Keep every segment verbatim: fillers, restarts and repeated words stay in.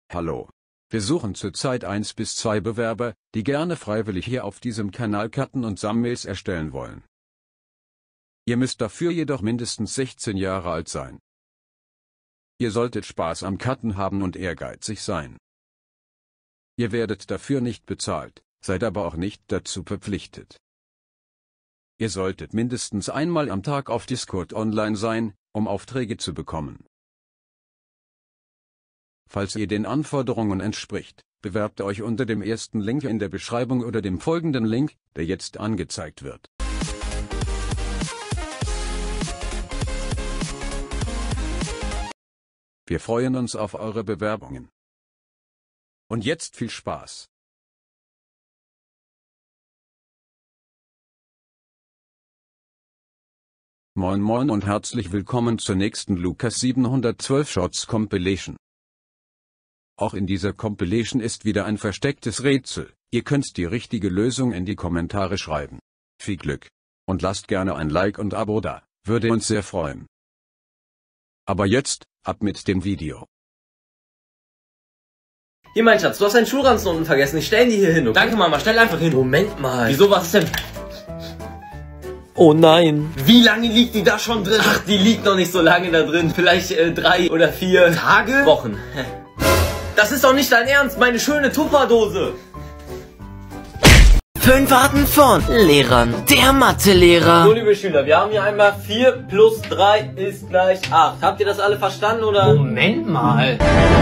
Hallo. Wir suchen zurzeit eins bis zwei Bewerber, die gerne freiwillig hier auf diesem Kanal cutten und Thumbnails erstellen wollen. Ihr müsst dafür jedoch mindestens sechzehn Jahre alt sein. Ihr solltet Spaß am Cutten haben und ehrgeizig sein. Ihr werdet dafür nicht bezahlt, seid aber auch nicht dazu verpflichtet. Ihr solltet mindestens einmal am Tag auf Discord online sein, um Aufträge zu bekommen. Falls ihr den Anforderungen entspricht, bewerbt euch unter dem ersten Link in der Beschreibung oder dem folgenden Link, der jetzt angezeigt wird. Wir freuen uns auf eure Bewerbungen. Und jetzt viel Spaß! Moin Moin und herzlich willkommen zur nächsten Lukas siebenhundertzwölf Shorts Compilation. Auch in dieser Compilation ist wieder ein verstecktes Rätsel. Ihr könnt die richtige Lösung in die Kommentare schreiben. Viel Glück! Und lasst gerne ein Like und Abo da, würde uns sehr freuen. Aber jetzt, ab mit dem Video. Hier, mein Schatz, du hast deinen Schulranzen unten vergessen. Ich stell ihn dir hier hin, okay? Danke, Mama, stell einfach hin. Moment mal. Wieso, was denn? Oh nein. Wie lange liegt die da schon drin? Ach, die liegt noch nicht so lange da drin. Vielleicht äh, drei oder vier Tage? Wochen. Das ist doch nicht dein Ernst, meine schöne Tupperdose. Fünf Arten von Lehrern. Der Mathelehrer. So, liebe Schüler, wir haben hier einmal vier plus drei ist gleich acht. Habt ihr das alle verstanden, oder? Moment mal.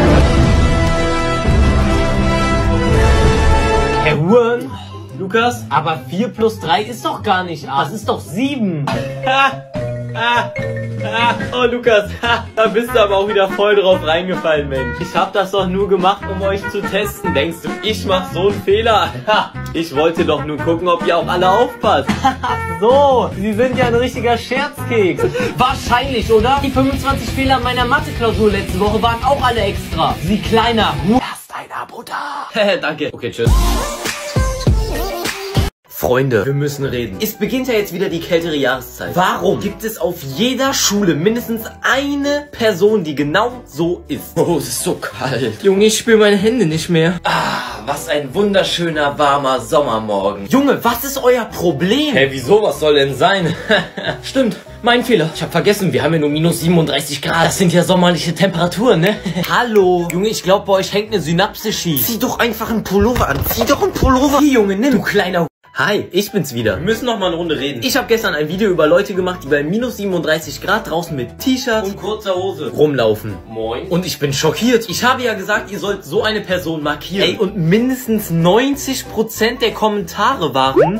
Herr Huren? Lukas? Aber vier plus drei ist doch gar nicht acht. Das ist doch sieben. Ha, ha, ha. Oh, Lukas, ha, da bist du aber auch wieder voll drauf reingefallen, Mensch. Ich hab das doch nur gemacht, um euch zu testen. Denkst du, ich mach so einen Fehler? Ha, ich wollte doch nur gucken, ob ihr auch alle aufpasst. Ach so, Sie sind ja ein richtiger Scherzkeks. Wahrscheinlich, oder? Die fünfundzwanzig Fehler meiner Mathe-Klausur letzte Woche waren auch alle extra. Sie kleiner Hu... Lasst ein Abo da. Danke. Okay, tschüss. Freunde, wir müssen reden. Es beginnt ja jetzt wieder die kältere Jahreszeit. Warum gibt es auf jeder Schule mindestens eine Person, die genau so ist? Oh, es ist so kalt. Junge, ich spüre meine Hände nicht mehr. Ah, was ein wunderschöner, warmer Sommermorgen. Junge, was ist euer Problem? Hä, hey, wieso? Was soll denn sein? Stimmt, mein Fehler. Ich habe vergessen, wir haben ja nur minus siebenunddreißig Grad. Das sind ja sommerliche Temperaturen, ne? Hallo. Junge, ich glaube, bei euch hängt eine Synapse schief. Zieh doch einfach einen Pullover an. Zieh doch einen Pullover. Hier, Junge, nimm. Du kleiner... Hi, ich bin's wieder. Wir müssen noch mal eine Runde reden. Ich habe gestern ein Video über Leute gemacht, die bei minus siebenunddreißig Grad draußen mit T-Shirts und kurzer Hose rumlaufen. Moin. Und ich bin schockiert. Ich habe ja gesagt, ihr sollt so eine Person markieren. Ey, und mindestens neunzig Prozent der Kommentare waren...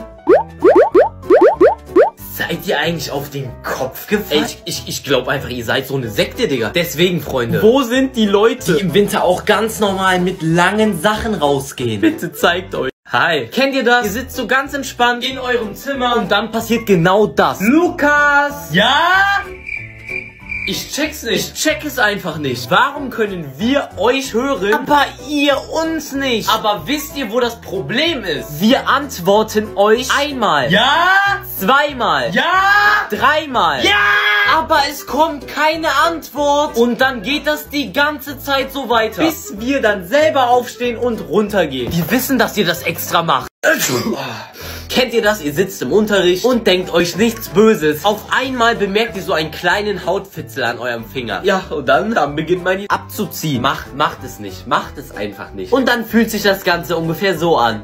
Seid ihr eigentlich auf den Kopf gefallen? Ey, ich, ich, ich glaube einfach, ihr seid so eine Sekte, Digga. Deswegen, Freunde. Wo sind die Leute, die im Winter auch ganz normal mit langen Sachen rausgehen? Bitte zeigt euch. Hi. Kennt ihr das? Ihr sitzt so ganz entspannt in eurem Zimmer und dann passiert genau das. Lukas! Ja? Ich check's nicht. Ich check es einfach nicht. Warum können wir euch hören, aber ihr uns nicht? Aber wisst ihr, wo das Problem ist? Wir antworten euch einmal. Ja? Zweimal. Ja? Dreimal. Ja? Aber es kommt keine Antwort. Und dann geht das die ganze Zeit so weiter. Bis wir dann selber aufstehen und runtergehen. Wir wissen, dass ihr das extra macht. Kennt ihr das? Ihr sitzt im Unterricht und denkt euch nichts Böses. Auf einmal bemerkt ihr so einen kleinen Hautfitzel an eurem Finger. Ja, und dann, dann beginnt man ihn abzuziehen. Macht, macht es nicht. Macht es einfach nicht. Und dann fühlt sich das Ganze ungefähr so an.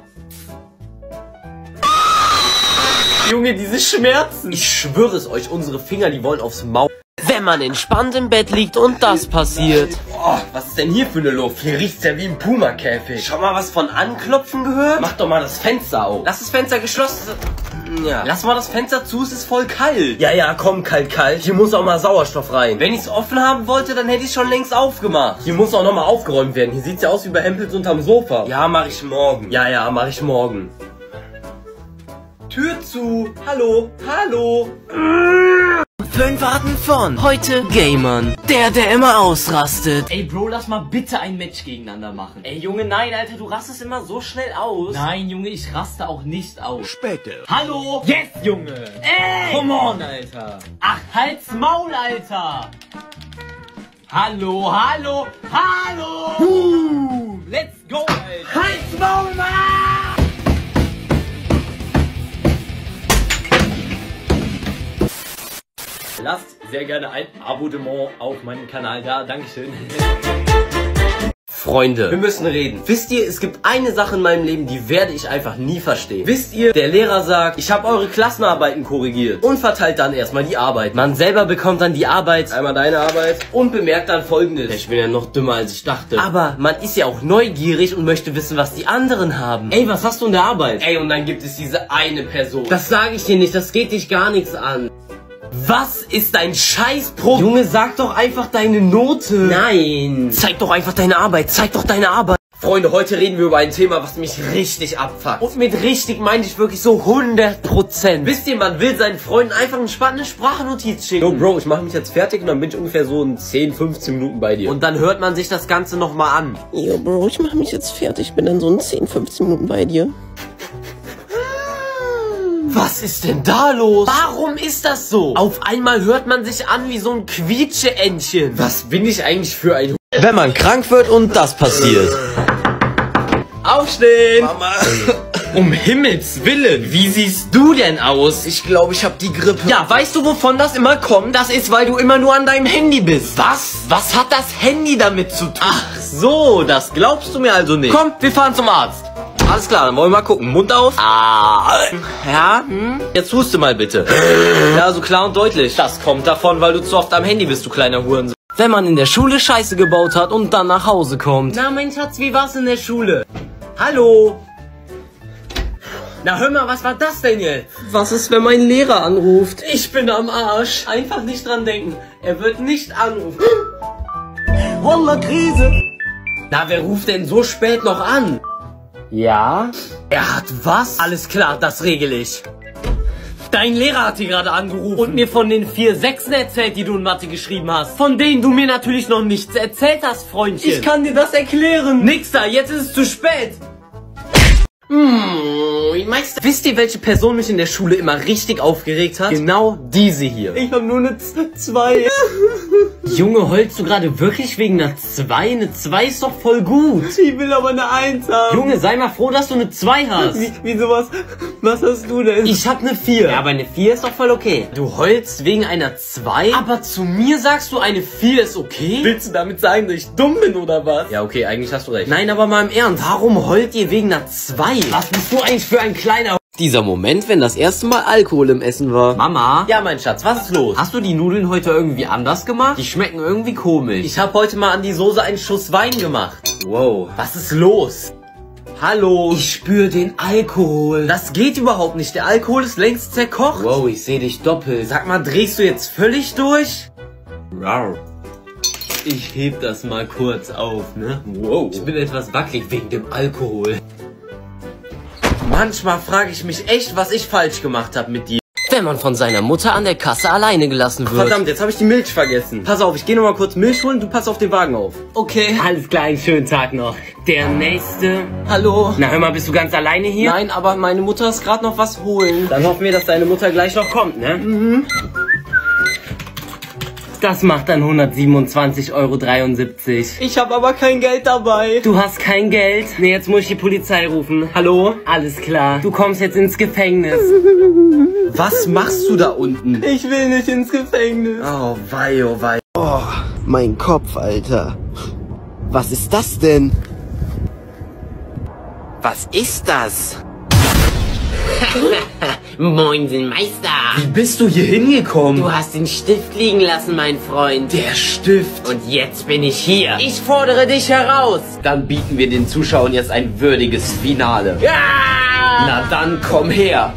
Junge, diese Schmerzen. Ich schwöre es euch, unsere Finger, die wollen aufs Maul. Wenn man entspannt im Bett liegt und das passiert. Boah, was ist denn hier für eine Luft? Hier riecht's ja wie ein Puma-Käfig. Schon mal was von Anklopfen gehört? Mach doch mal das Fenster auf. Lass das Fenster geschlossen. Ja. Lass mal das Fenster zu, es ist voll kalt. Ja, ja, komm, kalt, kalt. Hier muss auch mal Sauerstoff rein. Wenn ich es offen haben wollte, dann hätte ich schon längst aufgemacht. Hier muss auch noch mal aufgeräumt werden. Hier sieht's ja aus wie bei Hempels unterm Sofa. Ja, mach ich morgen. Ja, ja, mach ich morgen. Tür zu. Hallo, hallo. Fünf Arten von heute Gamern. Der, der immer ausrastet. Ey, Bro, lass mal bitte ein Match gegeneinander machen. Ey, Junge, nein, Alter, du rastest immer so schnell aus. Nein, Junge, ich raste auch nicht aus. Später. Hallo? Yes, Junge. Ey! Come on, Alter. Ach, halt's Maul, Alter. Hallo, hallo, hallo. Uh. sehr gerne ein Abonnement auf meinem Kanal da. Dankeschön. Freunde, wir müssen reden. Wisst ihr, es gibt eine Sache in meinem Leben, die werde ich einfach nie verstehen. Wisst ihr, der Lehrer sagt, ich habe eure Klassenarbeiten korrigiert und verteilt dann erstmal die Arbeit. Man selber bekommt dann die Arbeit, einmal deine Arbeit und bemerkt dann Folgendes. Ich bin ja noch dümmer, als ich dachte. Aber man ist ja auch neugierig und möchte wissen, was die anderen haben. Ey, was hast du in der Arbeit? Ey, und dann gibt es diese eine Person. Das sage ich dir nicht, das geht dich gar nichts an. Was ist dein Scheißproblem? Junge, sag doch einfach deine Note. Nein. Zeig doch einfach deine Arbeit. Zeig doch deine Arbeit. Freunde, heute reden wir über ein Thema, was mich richtig abfuckt. Und mit richtig meine ich wirklich so hundert Prozent. Wisst ihr, man will seinen Freunden einfach eine spannende Sprachnotiz schicken. Yo, Bro, ich mache mich jetzt fertig und dann bin ich ungefähr so in zehn, fünfzehn Minuten bei dir. Und dann hört man sich das Ganze nochmal an. Yo, Bro, ich mache mich jetzt fertig. Bin dann so in zehn, fünfzehn Minuten bei dir. Was ist denn da los? Warum ist das so? Auf einmal hört man sich an wie so ein Quietscheentchen. Was bin ich eigentlich für ein... Wenn man krank wird und das passiert. Aufstehen! Mama! Um Himmels Willen, wie siehst du denn aus? Ich glaube, ich habe die Grippe. Ja, weißt du, wovon das immer kommt? Das ist, weil du immer nur an deinem Handy bist. Was? Was hat das Handy damit zu tun? Ach so, das glaubst du mir also nicht. Komm, wir fahren zum Arzt. Alles klar, dann wollen wir mal gucken. Mund auf. Ah. Ja, hm? Jetzt huste mal bitte. Ja, so klar und deutlich. Das kommt davon, weil du zu oft am Handy bist, du kleiner Hurensohn. Wenn man in der Schule Scheiße gebaut hat und dann nach Hause kommt. Na, mein Schatz, wie war's in der Schule? Hallo? Na, hör mal, was war das denn jetzt? Was ist, wenn mein Lehrer anruft? Ich bin am Arsch. Einfach nicht dran denken. Er wird nicht anrufen. Wallah, Krise. Na, wer ruft denn so spät noch an? Ja? Er hat was? Alles klar, das regel ich. Dein Lehrer hat hier gerade angerufen und mir von den vier Sechsen erzählt, die du in Mathe geschrieben hast. Von denen du mir natürlich noch nichts erzählt hast, Freundchen. Ich kann dir das erklären. Nix da, jetzt ist es zu spät. Mmh, Meister. Wisst ihr, welche Person mich in der Schule immer richtig aufgeregt hat? Genau diese hier. Ich habe nur eine zwei. Junge, heulst du gerade wirklich wegen einer zwei? Eine zwei ist doch voll gut. Ich will aber eine eins haben. Junge, sei mal froh, dass du eine zwei hast. Wie, wieso was? Was hast du denn? Ich hab eine vier. Ja, aber eine vier ist doch voll okay. Du heulst wegen einer zwei? Aber zu mir sagst du, eine vier ist okay? Willst du damit sagen, dass ich dumm bin oder was? Ja, okay, eigentlich hast du recht. Nein, aber mal im Ernst. Warum heult ihr wegen einer zwei? Was bist du eigentlich für ein kleiner... Dieser Moment, wenn das erste Mal Alkohol im Essen war. Mama? Ja, mein Schatz, was ist los? Hast du die Nudeln heute irgendwie anders gemacht? Die schmecken irgendwie komisch. Ich habe heute mal an die Soße einen Schuss Wein gemacht. Wow. Was ist los? Hallo? Ich spüre den Alkohol. Das geht überhaupt nicht. Der Alkohol ist längst zerkocht. Wow, ich sehe dich doppelt. Sag mal, drehst du jetzt völlig durch? Wow. Ich heb das mal kurz auf, ne? Wow. Ich bin etwas wackelig wegen dem Alkohol. Manchmal frage ich mich echt, was ich falsch gemacht habe mit dir. Wenn man von seiner Mutter an der Kasse alleine gelassen wird. Verdammt, jetzt habe ich die Milch vergessen. Pass auf, ich gehe noch mal kurz Milch holen, du pass auf den Wagen auf. Okay. Alles klar, einen schönen Tag noch. Der nächste. Hallo. Na hör mal, bist du ganz alleine hier? Nein, aber meine Mutter ist gerade noch was holen. Dann hoffen wir, dass deine Mutter gleich noch kommt, ne? Mhm. Das macht dann hundertsiebenundzwanzig Euro dreiundsiebzig. Ich habe aber kein Geld dabei. Du hast kein Geld? Nee, jetzt muss ich die Polizei rufen. Hallo? Alles klar. Du kommst jetzt ins Gefängnis. Was machst du da unten? Ich will nicht ins Gefängnis. Oh, wei, oh, wei. Oh, mein Kopf, Alter. Was ist das denn? Was ist das? Moinsen, Meister. Wie bist du hier hingekommen? Du hast den Stift liegen lassen, mein Freund. Der Stift. Und jetzt bin ich hier. Ich fordere dich heraus. Dann bieten wir den Zuschauern jetzt ein würdiges Finale. Ja! Na dann komm her.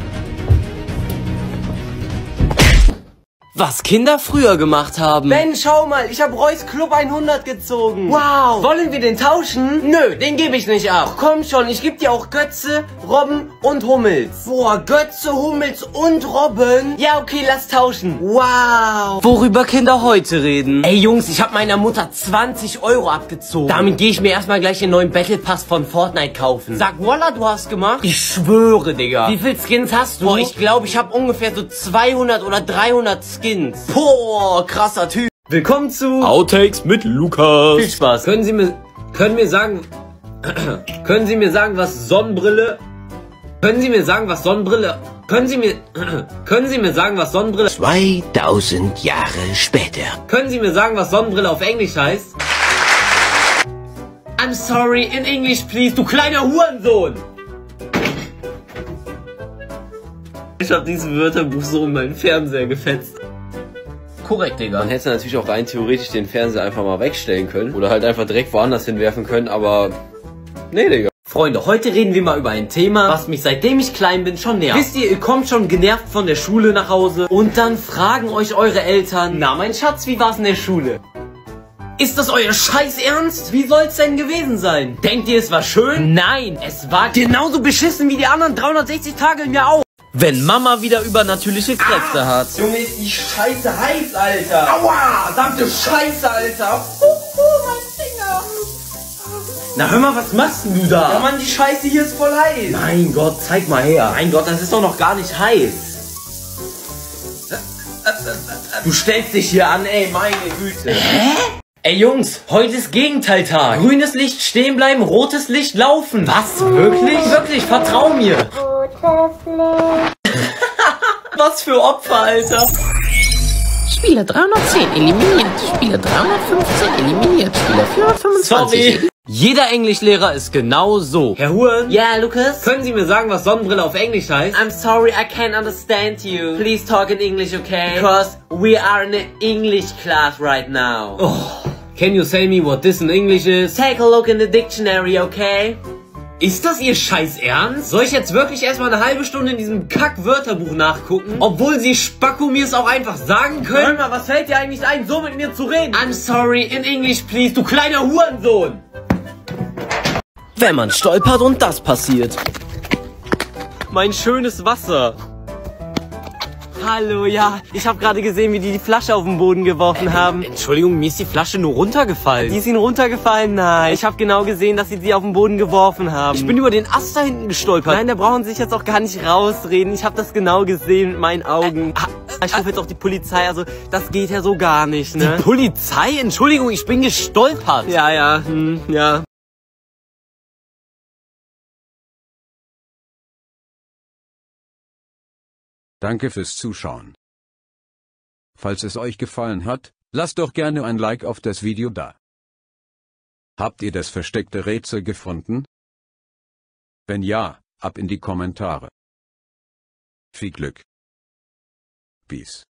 Was Kinder früher gemacht haben. Ben, schau mal, ich habe Reus Club hundert gezogen. Wow. Wollen wir den tauschen? Nö, den gebe ich nicht ab. Ach, komm schon, ich gebe dir auch Götze, Robben und Hummels. Boah, Götze, Hummels und Robben? Ja, okay, lass tauschen. Wow. Worüber Kinder heute reden? Ey, Jungs, ich habe meiner Mutter zwanzig Euro abgezogen. Damit gehe ich mir erstmal gleich den neuen Battle Pass von Fortnite kaufen. Sag, Walla, du hast gemacht? Ich schwöre, Digga. Wie viel Skins hast du? Boah, ich glaube, ich habe ungefähr so zweihundert oder dreihundert Skins. Boah, krasser Typ. Willkommen zu Outtakes mit Lukas. Viel Spaß. Können Sie mir, können mir sagen, können Sie mir sagen, was Sonnenbrille, können Sie mir sagen, was Sonnenbrille Können Sie mir, können Sie mir sagen, was Sonnenbrille... zweitausend Jahre später. Können Sie mir sagen, was Sonnenbrille auf Englisch heißt? I'm sorry, in English please, du kleiner Hurensohn! Ich hab dieses Wörterbuch so in meinen Fernseher gefetzt. Korrekt, Digga. Man hätte natürlich auch rein theoretisch den Fernseher einfach mal wegstellen können. Oder halt einfach direkt woanders hinwerfen können, aber... Nee, Digga. Freunde, heute reden wir mal über ein Thema, was mich seitdem ich klein bin schon nervt. Wisst ihr, ihr kommt schon genervt von der Schule nach Hause und dann fragen euch eure Eltern: Na, mein Schatz, wie war's in der Schule? Ist das euer Scheiß Ernst? Wie soll's denn gewesen sein? Denkt ihr, es war schön? Nein, es war genauso beschissen wie die anderen dreihundertsechzig Tage im Jahr auch. Wenn Mama wieder übernatürliche Kräfte ah, hat. Junge, ist die Scheiße heiß, Alter. Aua, verdammte Scheiße, Alter. Huhu, mein Finger. Na hör mal, was machst denn du da? Ja Mann, die Scheiße hier ist voll heiß. Mein Gott, zeig mal her. Mein Gott, das ist doch noch gar nicht heiß. Du stellst dich hier an, ey, meine Güte. Hä? Ey Jungs, heute ist Gegenteiltag. Grünes Licht stehen bleiben, rotes Licht laufen. Was? Wirklich? Wirklich, vertrau mir. Rotes Licht. Was für Opfer, Alter. Spieler dreihundertzehn eliminiert. Spieler dreihundertfünfzehn eliminiert. Spieler vierhundertfünfundzwanzig. Sorry. Jeder Englischlehrer ist genau so. Herr Huren? Ja, yeah, Lukas? Können Sie mir sagen, was Sonnenbrille auf Englisch heißt? I'm sorry, I can't understand you. Please talk in English, okay? Because we are in an English class right now. Oh. Can you tell me what this in English is? Take a look in the dictionary, okay? Ist das Ihr Scheiß Ernst? Soll ich jetzt wirklich erstmal eine halbe Stunde in diesem Kack-Wörterbuch nachgucken? Obwohl Sie Spacko mir es auch einfach sagen können? Hör mal, was fällt dir eigentlich ein, so mit mir zu reden? I'm sorry, in English please, du kleiner Hurensohn! Wenn man stolpert und das passiert. Mein schönes Wasser. Hallo, ja. Ich habe gerade gesehen, wie die die Flasche auf den Boden geworfen haben. Entschuldigung, mir ist die Flasche nur runtergefallen. Die ist Ihnen runtergefallen? Nein. Ich habe genau gesehen, dass Sie sie auf den Boden geworfen haben. Ich bin über den Ast da hinten gestolpert. Nein, da brauchen Sie sich jetzt auch gar nicht rausreden. Ich habe das genau gesehen mit meinen Augen. Ich rufe jetzt auch die Polizei. Also, das geht ja so gar nicht, ne? Die Polizei? Entschuldigung, ich bin gestolpert. Ja, ja, hm, ja. Danke fürs Zuschauen. Falls es euch gefallen hat, lasst doch gerne ein Like auf das Video da. Habt ihr das versteckte Rätsel gefunden? Wenn ja, ab in die Kommentare. Viel Glück. Peace.